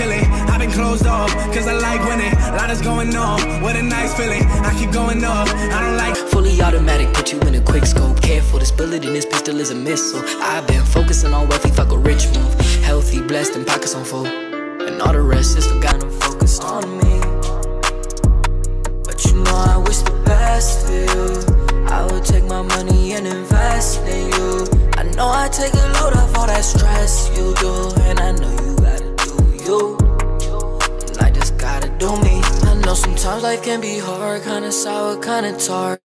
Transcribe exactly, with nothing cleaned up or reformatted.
chilling. I've been closed off, cause I like winning. A lot is going on, what a nice feeling. I keep going up, I don't like fully automatic, put you in a quick scope. Careful, this bullet in this pistol is a missile. I've been focusing on wealthy, fuck a rich move. Healthy, blessed, and pockets on full. And all the rest is forgotten, focused on me. But you know I wish the best for you. I would take my money and invest in you. I know I take a load off all that stress you do. And I know you gotta do you, and I just gotta do me. I know sometimes life can be hard, kinda sour, kinda tart.